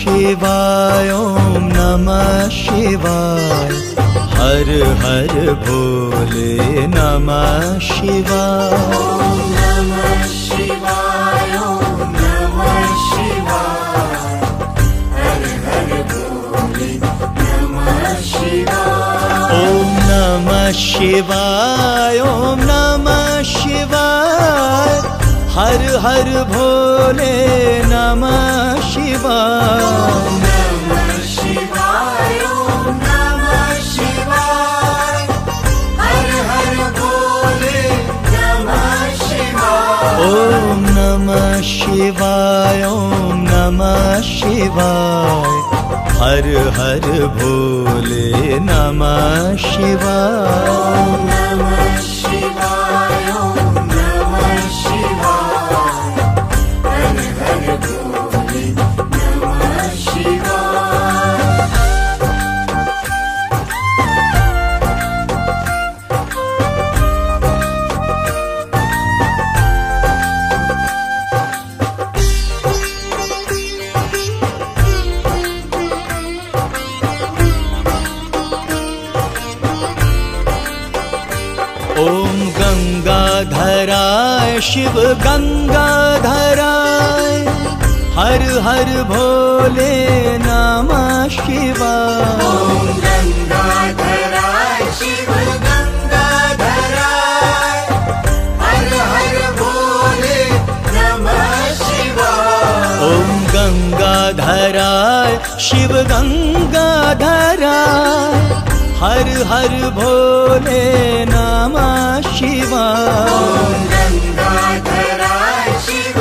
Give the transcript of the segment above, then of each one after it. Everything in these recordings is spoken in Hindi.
शिवाय ओम नमः शिवाय। हर हर भोले नमः शिवाय। ओम नमः शिवाय ओम नमः शिवाय। हर हर भोले नमः शिवाय। ओम नमः शिवाय ओम नमः शिवाय। हर हर भोले नमः शिवाय। नमः शिवाय ओम नमः शिवाय। हर हर भोले नमः शिवाय। ओम नमः शिवाय ओम नमः शिवाय। हर हर भोले नमः शिवाय। ओम नमः शिवाय ओम नमः शिवाय। हर हर भोले नमः शिवाय। ओम गंगाधराय शिव गंगाधराय। हर हर भोले नमः शिवाय। ओम गंगाधराय शिव गंगाधराय। हर हर भोले नमः शिवाय। ओम गंगाधराय शिव गंगाधराय। हर हर भोले नमः शिवाय। ओम गंगाधराय शिव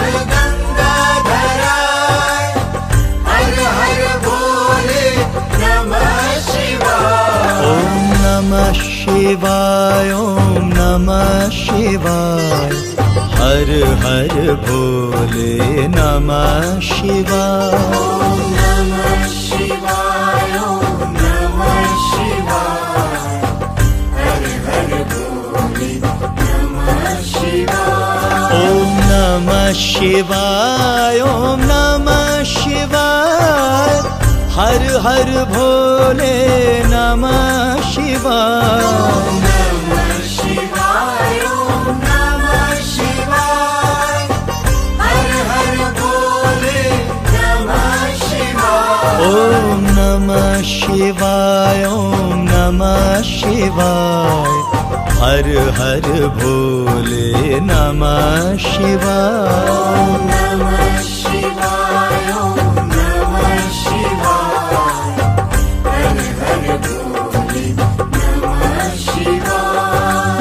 गंगाधराय। हर हर भोले नमः शिवाय। ओम नमः शिवाय ओम नमः शिवाय। हर हर भोले नमः शिवाय। ओम नमः शिवाय ओम नमः शिवाय। हर हर भोले नमः शिवाय। ओम नमः शिवाय ओम नमः शिवाय। हर हर भोले नमः शिवाय। ओम नमः शिवाय ओम नमः शिवाय। हर हर भोले नमः शिवाय। ओम नमः शिवाय ओम नमः शिवाय। हर हर भोले नमः शिवाय। ओम नमः शिवाय ओम नमः शिवाय। हर हर भोले नमः शिवाय।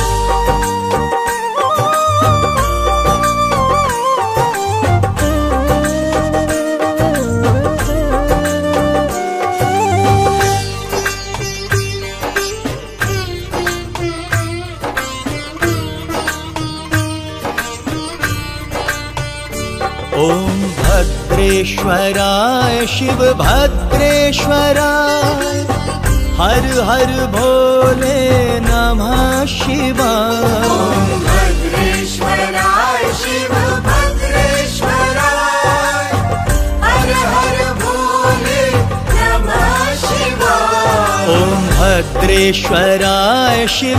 ओम भद्रेश्वराय शिव भद्रेश्वराय। हर हर भोले नमः शिवाय। ओम भद्रेश्वराय शिव भद्रेश्वराय। हर हर भोले नमः शिवाय। ओम भद्रेश्वराय शिव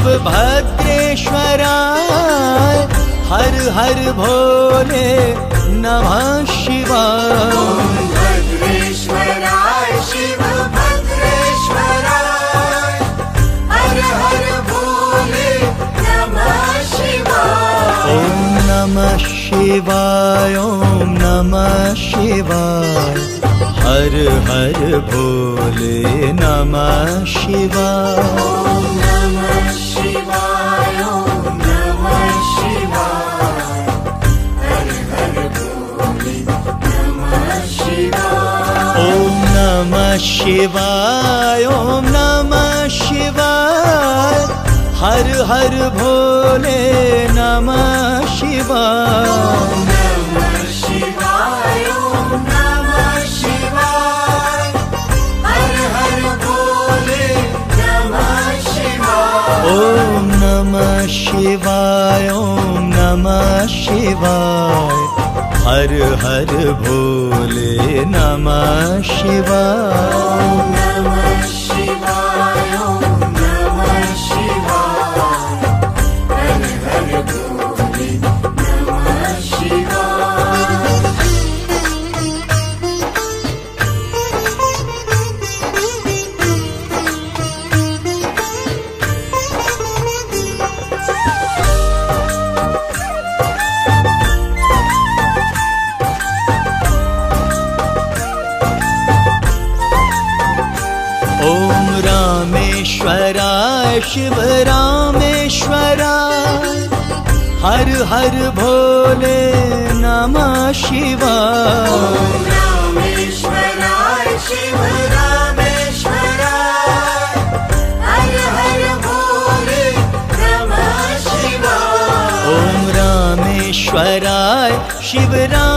भद्रेश्वराय। हर हर भोले नमः शिवाय। ओम भद्रेश्वराय शिव भद्रेश्वराय। हर हर भोले नमः शिवाय। ओम नमः शिवाय ओम नमः शिवाय। हर हर भोले नमः शिवाय। ओम नमः शिवाय ओम नमः शिवाय। हर हर भोले नमः शिवाय। ओम नमः शिवाय ओम नमः शिवाय। हर हर भोले नमः शिवाय। ओम नमः शिवाय ओम नमः शिवाय। हर हर भोले नमः शिवाय। ओम नमः शिवाय ओम नमः शिवाय। हर हर भोले नमः शिवाय। नमः शिवाय, ओम नमः शिवाय, हर हर भोले नमः शिवाय। ओम रामेश्वराय शिव रामेश्वराय, हर हर भोले नमः शिवाय। ओम रामेश्वराय शिव रामेश्वराय, हर हर भोले नमः शिवाय। ओम रामेश्वराय शिव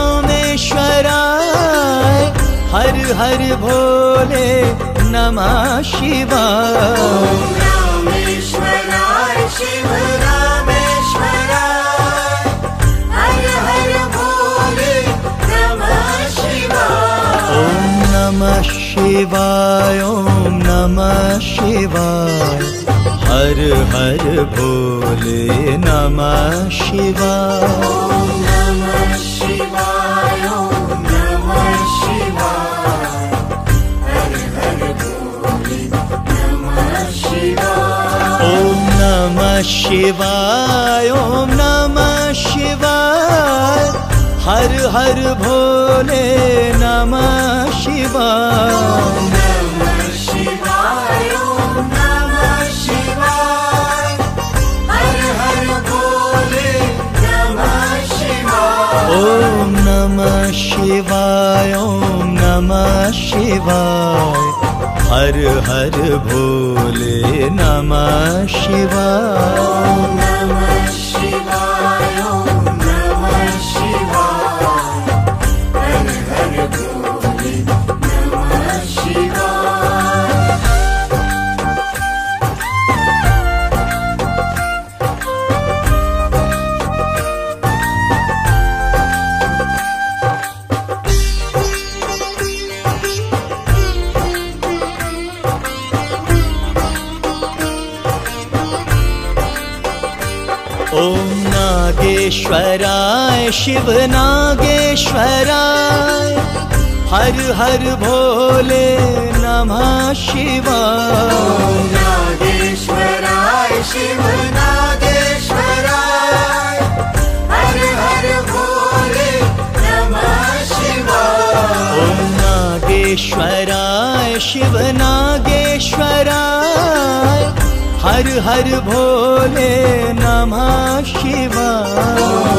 रामेश्वराय, हर हर भोले नमः शिवाय। ओम रामेश्वराय शिव रामेश्वराय, हर हर भोले नमः शिवाय। ओम नमः शिवाय, ओम नमः शिवाय, हर हर भोले नमः शिवाय। ओम नमः शिवाय, ओम नमः शिवाय, हर हर भोले नमः शिवाय। ओम नमः शिवाय, ओम नमः शिवाय, हर हर भोले नमः शिवाय। ओम नमः शिवाय, ओम नमः शिवाय, हर हर भोले नमः शिवाय। ओम नमः शिवाय, ओम नमः शिवाय, हर हर भोले नमः शिवाय। ओम नमः शिवाय, ओम नमः शिवाय, हर हर भोले नमः शिवाय। ओम नागेश्वराय शिव नागेश्वराय, हर हर भोले नमः शिवाय। ओम नागेश्वराय शिव नागेश्वराय, हर हर भोले नमः शिवाय। ओम नागेश्वराय शिव नागेश्वराय, हर हर भोले नमः शिवाय। ओम